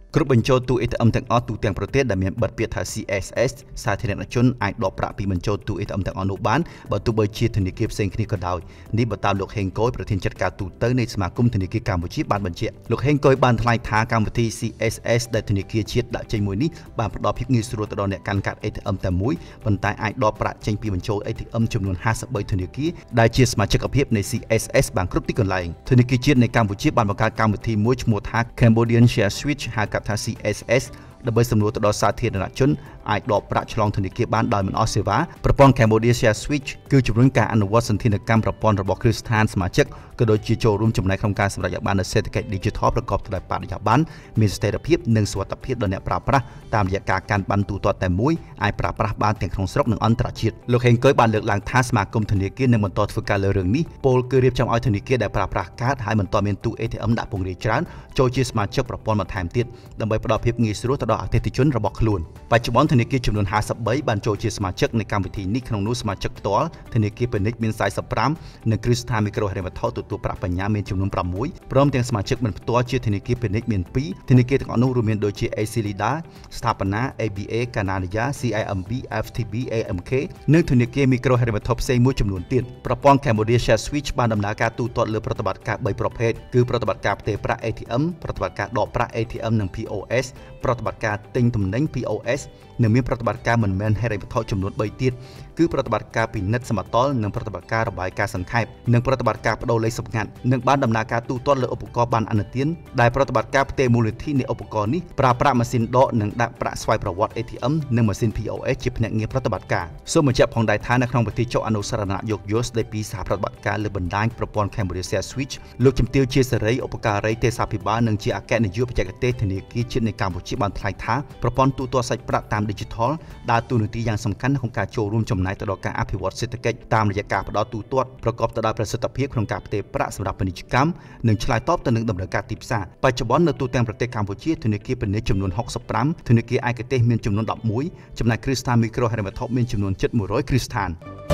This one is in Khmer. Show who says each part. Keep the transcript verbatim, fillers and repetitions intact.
Speaker 1: គ្រប់បញ្ចូលទូ เอ ที เอ็ม ទាំងអស់ទូទាំងប្រទេសដែលមានប័ណ្ណពាក្យថា ซี เอส เอส សាធារណជនអាចដកប្រាក់ពីបញ្ចូលទូ เอ ที เอ็ม ទាំងអស់នោះបានបើទោះបីជាធនាគារផ្សេងគ្នាក៏ដោយនេះបើតាមលោកហេងកុយប្រធានចាត់ការទូតនៃសមាគមធនាគារកម្ពុជាបានបញ្ជាក់លោកហេងកុយបានថ្លែងថាកម្មវិធី ซี เอส เอส ដែលធនាគារជាតិដាក់ចេញមួយនេះបានផ្ដល់ភាពងាយស្រួលទៅដល់អ្នកកាន់កាត เอ ที เอ็ม តែមួយប៉ុន្តែអាចដកប្រាក់ចេញពីបញ្ចូល เอ ที เอ็ม ចំនួនห้าสิบបីធនាគារដែលជាសមាជិកភាពនៃ ซี เอส เอส បានគ្រប់ទីកន្លែងធនាគារជាតិនៃកម្ពុជាបានបង្កើតកម្មវិធីមួយឈ្មោះថា Cambodian Share Switch ហៅកាត់ថា ซี เอส เอส ដើម្បីសម្រួលទៅដល់សាធារណជនអាចដកប្រាក់ឆ្លងធនាគារបានដោយមិនអស់សេវាប្រព័ន្ធ Cambodia Share Switch គឺជំរុញការអនុវត្តសន្តិកម្មប្រព័ន្ធរបស់គ្រឹះស្ថានសមាជិកក៏ដូចជាចូលរួមចំណែកក្នុងការសម្រេចបាននូវសេដ្ឋកិច្ច Digital ប្រកបទៅដោយបរិយាបន្នមានស្ថិរភាពនិងសុវត្ថិភាពដល់អ្នកប្រើប្រាស់តាមរយៈការកាន់ប័ណ្ណទូទាត់តែមួយអាចប្រើប្រាស់បានទាំងក្នុងស្រុកនិងអន្តរជាតិលោកហេងកុយបានលើកឡើងថាសមាគមធនាគារនឹងបន្តធ្វើការលើរឿងនេះពលគឺរៀបចំឲ្យធនាគារដែលប្រើប្រាស់កាតហើយបន្តមានទូ เอ ที เอ็ม ដាក់ពង្រាយច្រើនចូលជាសមាជិកប្រព័ន្ធបន្ថែមទៀតដើម្បីផ្ដល់ភាពងាយស្រួលទៅដល់អតិថិជនរបស់ខ្លួនបច្ចុប្បន្នធនាគារចំនួនห้าสิบបីបានចូលជាសមាជិកនៃកម្មវិធីនេះក្នុងនោះសមាជិកផ្ទាល់ធនាគារពាណិជ្ជមានสี่สิบห้าនិងគ្រឹះស្ថានមីក្រូហិរញ្ញវត្ថុទទួលប្រាក់បញ្ញើមានចំនួនsáuព្រមទាំងសមាជិកមិនផ្ទាល់ជាធនាគារពាណិជ្ជមានពីរធនាគារទាំងអស់នោះរួមមានដូចជា Aclida ស្ថាបនា เอ บี เอ Canada ซี ไอ เอ็ม บี เอฟ ที บี เอ เอ็ม เค និងធនាគារមីក្រូហិរញ្ញវត្ថុផ្សេងមួយចំនួនទៀតប្រព័ន្ធ Cambodia Share Switch បានដំណើរការទូទាត់លើប្រតិបត្តិការបីប្រភេទគឺប្រតិបត្តិការផ្ទេរប្រាក់ เอ ที เอ็ม ប្រតិបត្តិការដកប្រាក់ เอ ที เอ็ม និង พี โอ เอส ប្រតិបត្តិការទិញទំនិញ พี โอ เอส និងមានប្រតិបត្តិការមិនមែនហិរញ្ញវត្ថុចំនួនបីទៀតគឺប្រតិបត្តិការពិនិត្យសមតលនិងប្រតិបត្តិការរបាយការណ៍សង្ខេបនិងប្រតិបត្តិការបដូរលេខសម្ងាត់និងបានដំណើរការទូទាត់លើឧបករណ៍បានអនុទានដែលប្រតិបត្តិការផ្ទេរមូលនិធិនៃឧបករណ៍នេះប្រើប្រាស់ម៉ាស៊ីនដកនិងដាក់ប្រាក់ស្វ័យប្រវត្តិ เอ ที เอ็ม និងម៉ាស៊ីន พี โอ เอส ជាភ្នាក់ងារប្រតិបត្តិការសូមបញ្ជាក់ផងដែរថានៅក្នុងពិធីចុះអនុស្សរណៈយោគយល់ស្ដីពីសហប្រតិបត្តិការលើបណ្ដាញប្រព័ន្ធ Cambodia Share Switch លោកជំទាវជាសេរីឧបការីទេសាភិបាលនិងជាអគ្គនាយកបច្ចេកទេសធនាគារជាតិនៃកម្ពុជាបានថ្លែងថាប្រព័ន្ធទូទាត់សាច់ប្រាក់តាម Digital ដើរតួនាទីយ៉ាងសំខាន់ក្នុងការចូលរួមចំណែកទៅដល់ការអភិវឌ្ឍសេដ្ឋកិច្ចតាមរយៈការផ្ដល់ទូទាត់ប្រកបទៅដោយប្រសិទ្ធភាពក្នុងការផ្ទេរប្រាក់សម្រាប់ពាណិជ្ជកម្មនិងឆ្លើយតបទៅនឹងតម្រូវការទីផ្សារបច្ចុប្បន្ននៅទូទាំងប្រទេសកម្ពុជាធនាគារពាណិជ្ជចំនួនหกสิบห้าធនាគារឯកទេសមានចំនួនสิบเอ็ดចំណែកគ្រឹះស្ថានមីក្រូហិរញ្ញវត្ថុមានចំនួនជិតមួយរយគ្រឹះស្ថាន